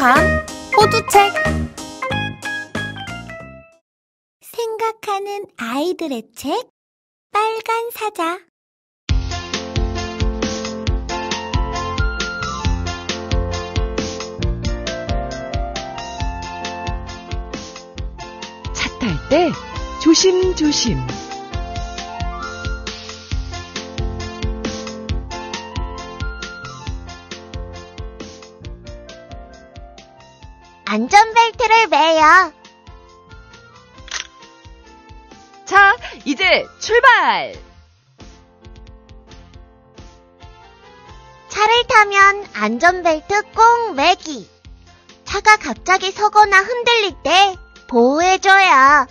생각한 호두책. 생각하는 아이들의 책, 빨간 사자. 차 탈 때 조심조심. 안전벨트를 매요. 자, 이제 출발! 차를 타면 안전벨트 꼭 매기. 차가 갑자기 서거나 흔들릴 때 보호해줘요.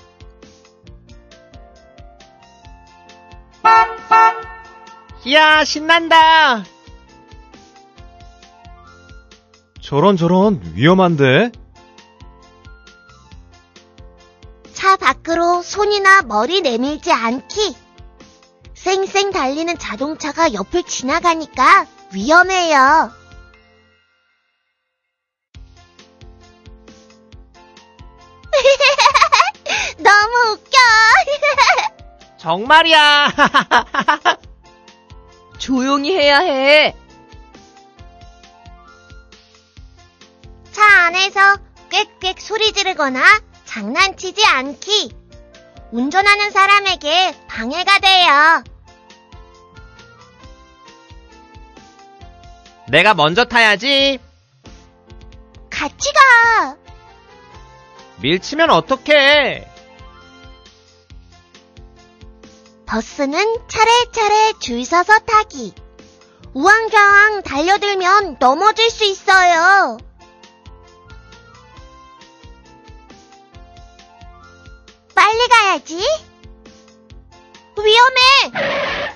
이야, 신난다. 저런 위험한데? 차 밖으로 손이나 머리 내밀지 않기. 쌩쌩 달리는 자동차가 옆을 지나가니까 위험해요. 너무 웃겨. 정말이야. 조용히 해야 해. 차 안에서 꽥꽥 소리 지르거나 장난치지 않기. 운전하는 사람에게 방해가 돼요. 내가 먼저 타야지. 같이 가. 밀치면 어떡해. 버스는 차례차례 줄 서서 타기. 우왕좌왕 달려들면 넘어질 수 있어요. 빨리 가야지. 위험해.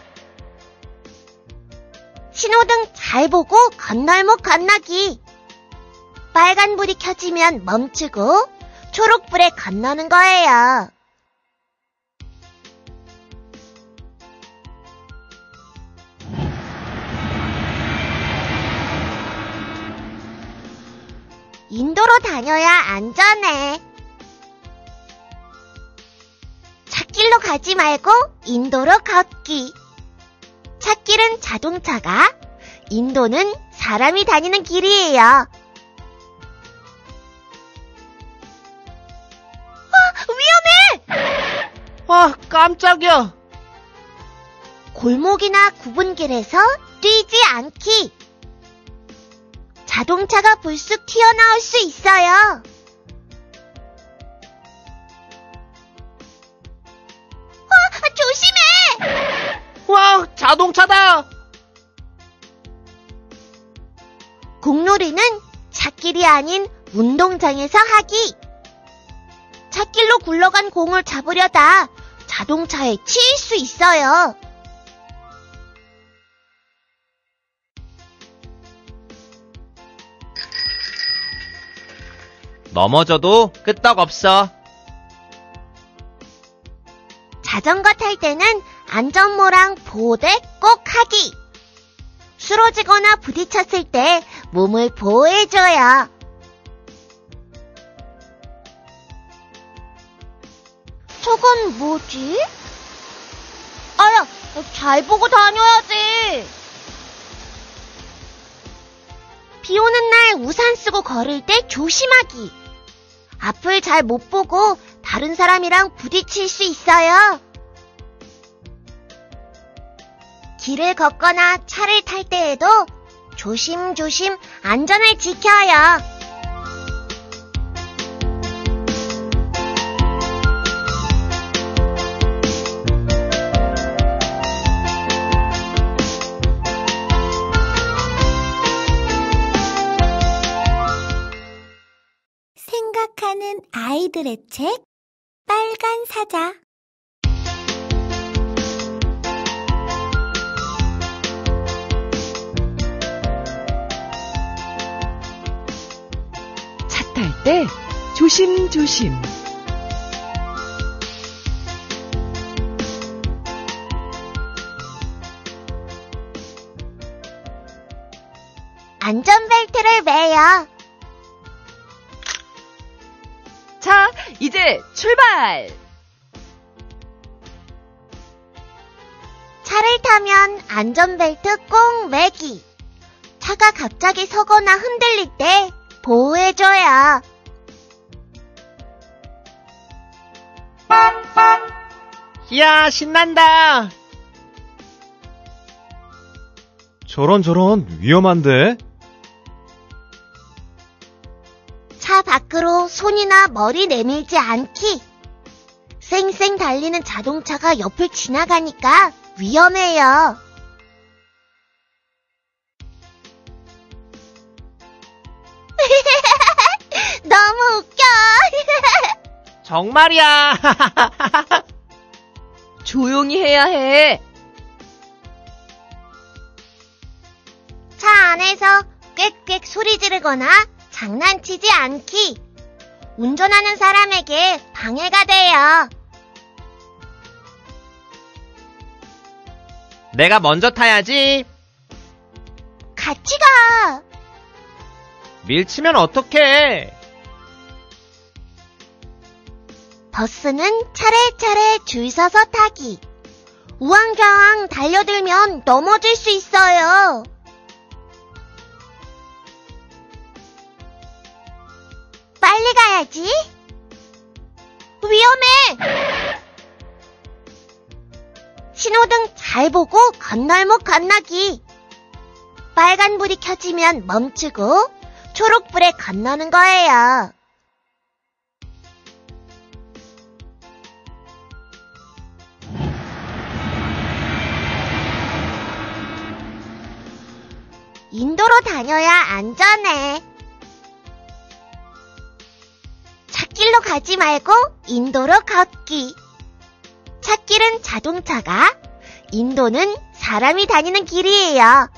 신호등 잘 보고 건널목 건너기. 빨간불이 켜지면 멈추고 초록불에 건너는 거예요. 인도로 다녀야 안전해. 찻길로 가지 말고 인도로 걷기. 찻길은 자동차가, 인도는 사람이 다니는 길이에요. 위험해! 깜짝이야. 골목이나 굽은 길에서 뛰지 않기. 자동차가 불쑥 튀어나올 수 있어요. 조심해! 와, 자동차다. 공놀이는 찻길이 아닌 운동장에서 하기. 찻길로 굴러간 공을 잡으려다 자동차에 치일 수 있어요. 넘어져도 끄떡없어. 자전거 탈 때는 안전모랑 보호대 꼭 하기. 쓰러지거나 부딪혔을 때 몸을 보호해줘요. 저건 뭐지? 아야, 잘 보고 다녀야지. 비 오는 날 우산 쓰고 걸을 때 조심하기. 앞을 잘 못 보고 다른 사람이랑 부딪힐 수 있어요. 길을 걷거나 차를 탈 때에도 조심조심 안전을 지켜요. 생각하는 아이들의 책, 빨간 사자. 차 탈 때 조심조심. 안전벨트를 매요. 이제 출발! 차를 타면 안전벨트 꼭 매기. 차가 갑자기 서거나 흔들릴 때 보호해줘요. 이야, 신난다. 저런 위험한데? 차 밖으로 손이나 머리 내밀지 않기. 쌩쌩 달리는 자동차가 옆을 지나가니까 위험해요. 너무 웃겨. 정말이야. 조용히 해야 해. 차 안에서 꽥꽥 소리 지르거나 장난치지 않기. 운전하는 사람에게 방해가 돼요. 내가 먼저 타야지. 같이 가. 밀치면 어떡해. 버스는 차례차례 줄 서서 타기. 우왕좌왕 달려들면 넘어질 수 있어요. 빨리 가야지. 위험해. 신호등 잘 보고 건널목 건너기. 빨간불이 켜지면 멈추고 초록불에 건너는 거예요. 인도로 다녀야 안전해. 찻길로 가지 말고 인도로 걷기. 찻길은 자동차가, 인도는 사람이 다니는 길이에요.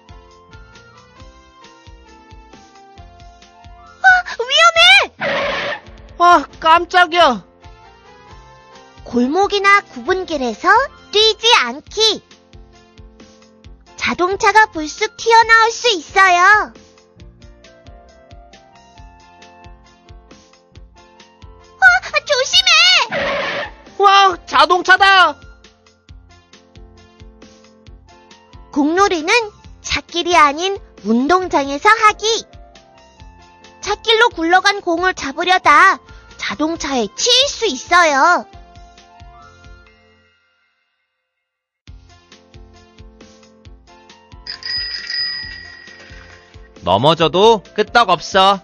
위험해! 깜짝이야. 골목이나 굽은 길에서 뛰지 않기. 자동차가 불쑥 튀어나올 수 있어요. 조심해! 와, 자동차다. 공놀이는 찻길이 아닌 운동장에서 하기. 찻길로 굴러간 공을 잡으려다 자동차에 치일 수 있어요. 넘어져도 끄떡없어.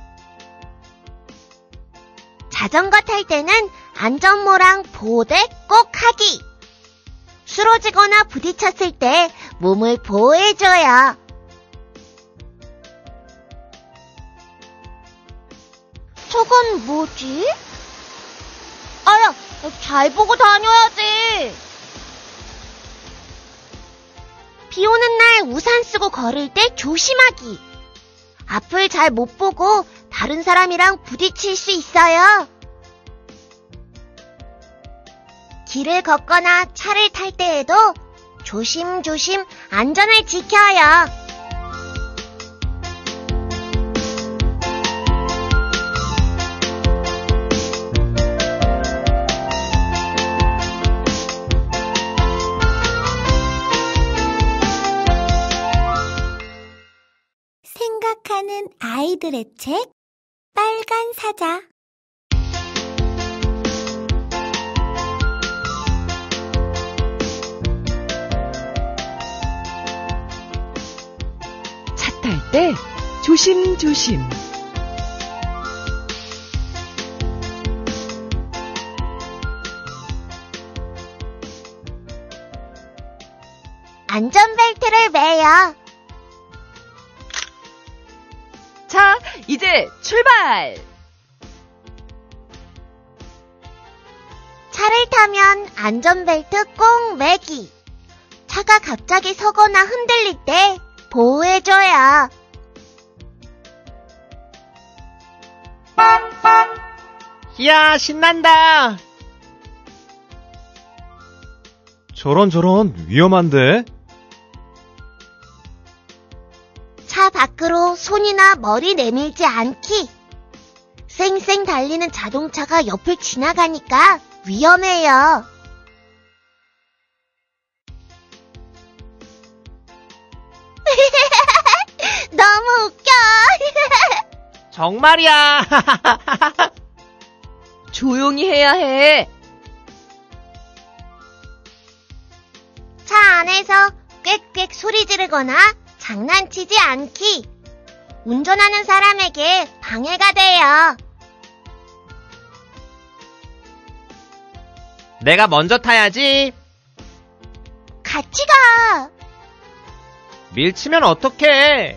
자전거 탈 때는 안전모랑 보호대 꼭 하기. 쓰러지거나 부딪혔을 때 몸을 보호해줘요. 저건 뭐지? 아야, 잘 보고 다녀야지. 비 오는 날 우산 쓰고 걸을 때 조심하기. 앞을 잘 못 보고 다른 사람이랑 부딪힐 수 있어요. 길을 걷거나 차를 탈 때에도 조심조심 안전을 지켜요. 생각하는 아이들의 책, 빨간 사자. 차 탈 때 조심조심. 안전벨트를 매요. 자, 이제 출발! 차를 타면 안전벨트 꼭 매기. 차가 갑자기 서거나 흔들릴 때 보호해줘요. 이야, 신난다. 저런 위험한데? 차 밖으로 손이나 머리 내밀지 않기. 쌩쌩 달리는 자동차가 옆을 지나가니까 위험해요. 너무 웃겨. 정말이야. 조용히 해야 해. 차 안에서 꽥꽥 소리 지르거나 장난치지 않기. 운전하는 사람에게 방해가 돼요. 내가 먼저 타야지. 같이 가. 밀치면 어떡해.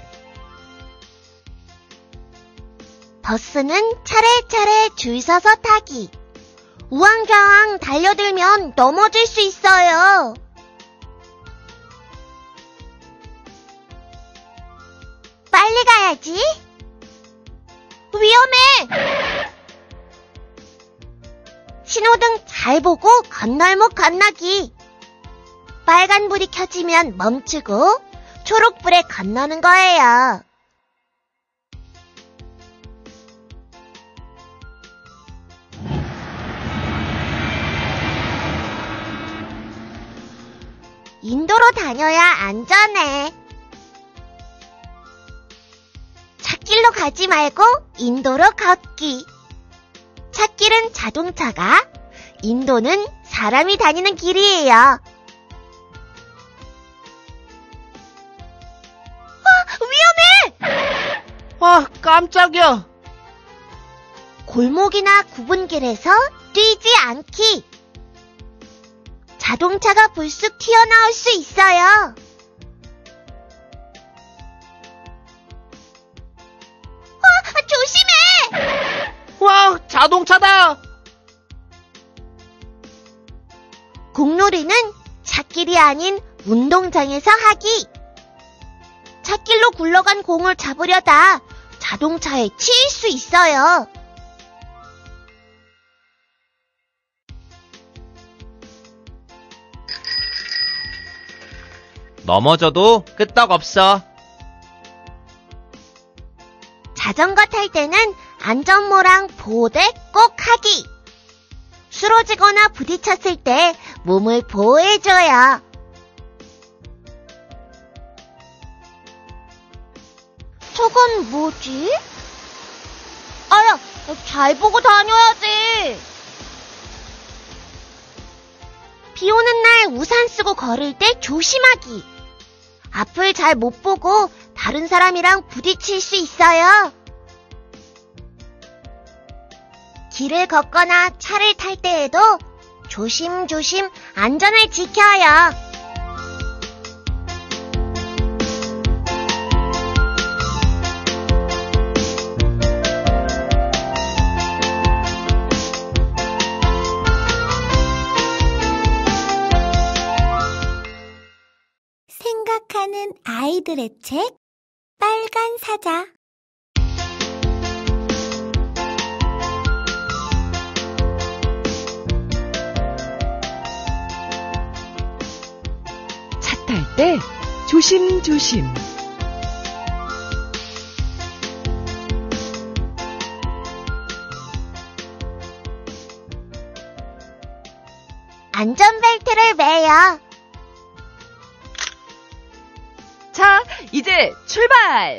버스는 차례차례 줄 서서 타기. 우왕좌왕 달려들면 넘어질 수 있어요. 빨리 가야지. 위험해. 신호등 잘 보고 건널목 건너기. 빨간불이 켜지면 멈추고 초록불에 건너는 거예요. 인도로 다녀야 안전해. 찻길로 가지 말고 인도로 걷기. 찻길은 자동차가, 인도는 사람이 다니는 길이에요. 위험해! 깜짝이야. 골목이나 굽은 길에서 뛰지 않기. 자동차가 불쑥 튀어나올 수 있어요. 조심해! 와, 자동차다. 공놀이는 찻길이 아닌 운동장에서 하기. 찻길로 굴러간 공을 잡으려다 자동차에 치일 수 있어요. 넘어져도 끄떡없어. 자전거 탈 때는 안전모랑 보호대 꼭 하기. 쓰러지거나 부딪혔을 때 몸을 보호해줘요. 저건 뭐지? 아야, 잘 보고 다녀야지. 비 오는 날 우산 쓰고 걸을 때 조심하기. 앞을 잘 못 보고 다른 사람이랑 부딪힐 수 있어요. 길을 걷거나 차를 탈 때에도 조심조심 안전을 지켜요. 생각하는 아이들의 책 빨간 사자. 차 탈 때 조심조심. 안전벨트를 매요. 자, 이제 출발!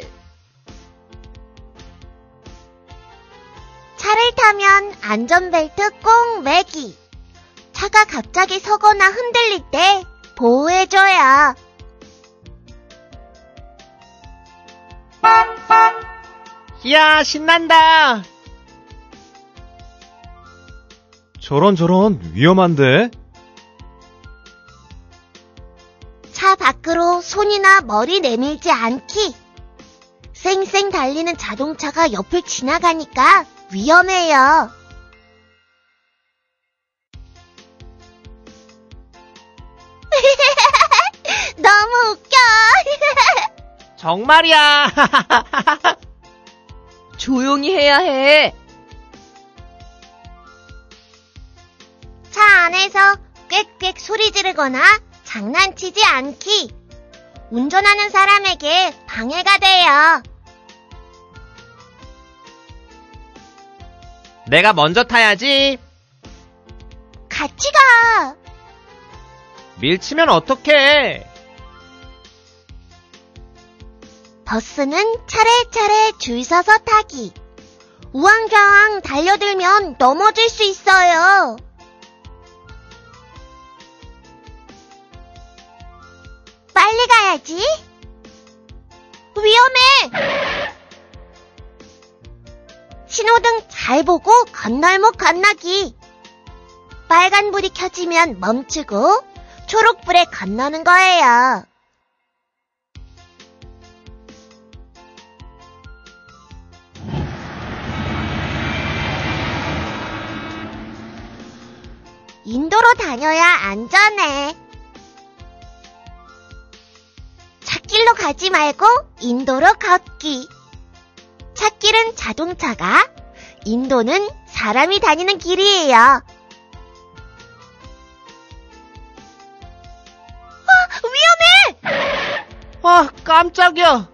차를 타면 안전벨트 꼭 매기. 차가 갑자기 서거나 흔들릴 때 보호해줘요. 이야, 신난다. 저런 위험한데? 차 밖으로 손이나 머리 내밀지 않기. 쌩쌩 달리는 자동차가 옆을 지나가니까 위험해요. 너무 웃겨. 정말이야. 조용히 해야 해. 차 안에서 꽥꽥 소리 지르거나 장난치지 않기. 운전하는 사람에게 방해가 돼요. 내가 먼저 타야지. 같이 가. 밀치면 어떡해. 버스는 차례차례 줄 서서 타기. 우왕좌왕 달려들면 넘어질 수 있어요. 빨리 가야지. 위험해. 신호등 잘 보고 건널목 건너기. 빨간불이 켜지면 멈추고 초록불에 건너는 거예요. 인도로 다녀야 안전해. 찻길로 가지 말고 인도로 걷기. 찻길은 자동차가, 인도는 사람이 다니는 길이에요. 위험해! 깜짝이야.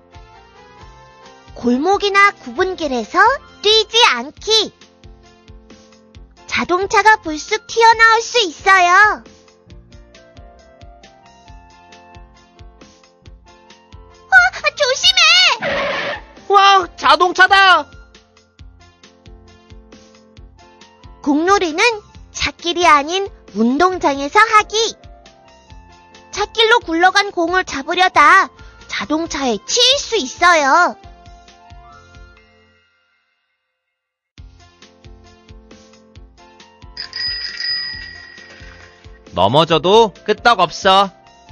골목이나 굽은 길에서 뛰지 않기. 자동차가 불쑥 튀어나올 수 있어요. 조심해! 자동차다. 공놀이는 찻길이 아닌 운동장에서 하기. 찻길로 굴러간 공을 잡으려다 자동차에 치일 수 있어요. 넘어져도 끄떡없어.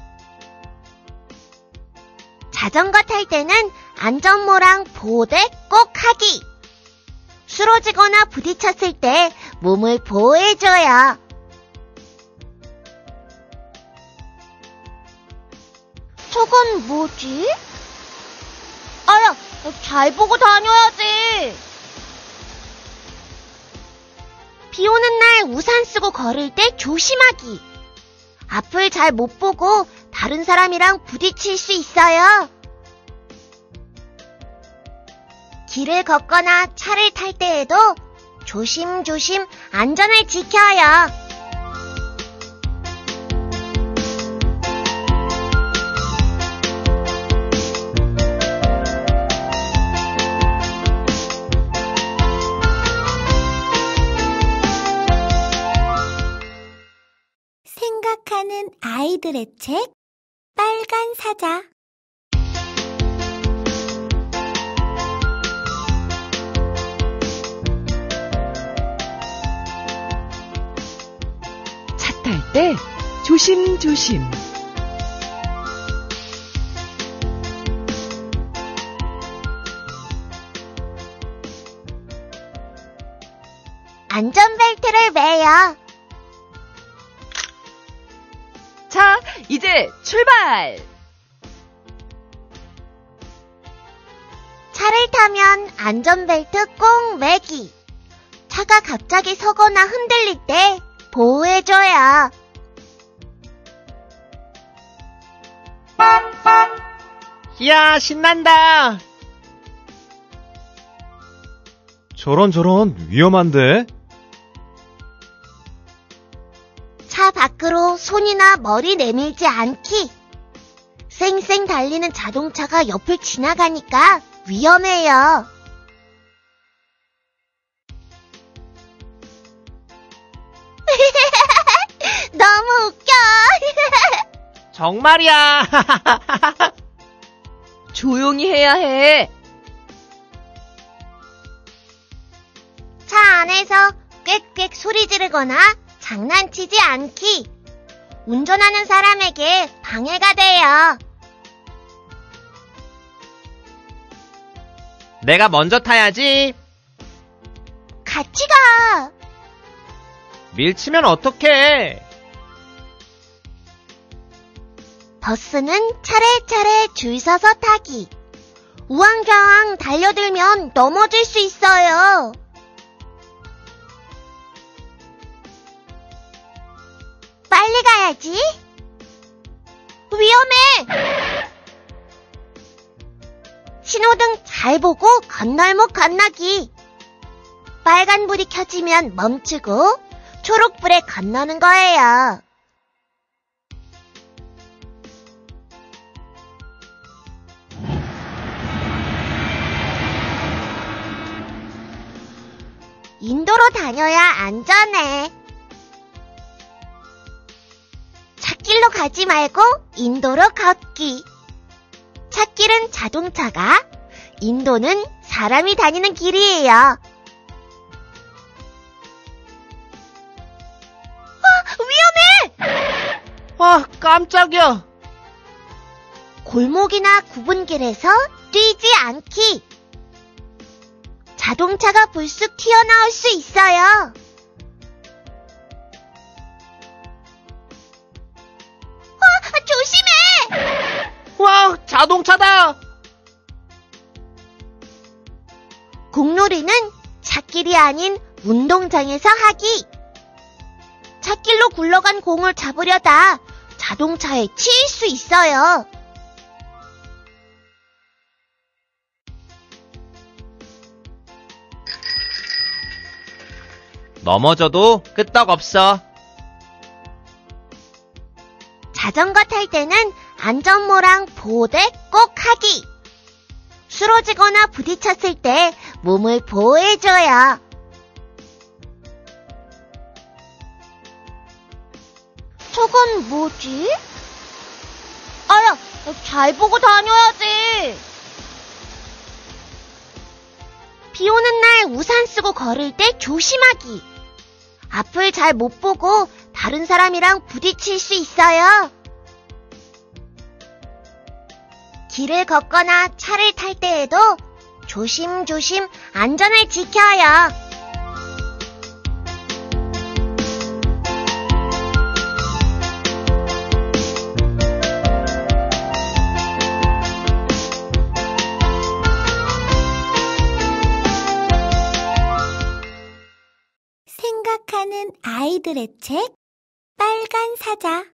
자전거 탈 때는 안전모랑 보호대 꼭 하기. 쓰러지거나 부딪혔을 때 몸을 보호해줘요. 저건 뭐지? 아야, 잘 보고 다녀야지. 비 오는 날 우산 쓰고 걸을 때 조심하기. 앞을 잘 못 보고 다른 사람이랑 부딪힐 수 있어요. 길을 걷거나 차를 탈 때에도 조심조심 안전을 지켜요. 생각하는 아이들의 책 빨간 사자. 차 탈 때 조심조심. 안전벨트를 매요. 자, 이제 출발! 차를 타면 안전벨트 꼭 매기. 차가 갑자기 서거나 흔들릴 때 보호해줘요. 이야, 신난다. 저런 위험한데? 차 밖으로 손이나 머리 내밀지 않기. 쌩쌩 달리는 자동차가 옆을 지나가니까 위험해요. 너무 웃겨. 정말이야. 조용히 해야 해. 차 안에서 꽥꽥 소리 지르거나 장난치지 않기. 운전하는 사람에게 방해가 돼요. 내가 먼저 타야지. 같이 가. 밀치면 어떡해. 버스는 차례차례 줄 서서 타기. 우왕좌왕 달려들면 넘어질 수 있어요. 빨리 가야지. 위험해. 신호등 잘 보고 건널목 건너기. 빨간불이 켜지면 멈추고 초록불에 건너는 거예요. 인도로 다녀야 안전해. 찻길로 가지 말고 인도로 걷기. 찻길은 자동차가, 인도는 사람이 다니는 길이에요. 위험해! 와, 깜짝이야. 골목이나 굽은 길에서 뛰지 않기. 자동차가 불쑥 튀어나올 수 있어요. 조심해! 와, 자동차다. 공놀이는 찻길이 아닌 운동장에서 하기. 찻길로 굴러간 공을 잡으려다 자동차에 치일 수 있어요. 넘어져도 끄떡없어. 자전거 탈 때는 안전모랑 보호대 꼭 하기. 쓰러지거나 부딪혔을 때 몸을 보호해줘요. 저건 뭐지? 아야, 잘 보고 다녀야지. 비 오는 날 우산 쓰고 걸을 때 조심하기. 앞을 잘 못 보고 다른 사람이랑 부딪힐 수 있어요. 길을 걷거나 차를 탈 때에도 조심조심 안전을 지켜요. 생각하는 아이들의 책 빨간 사자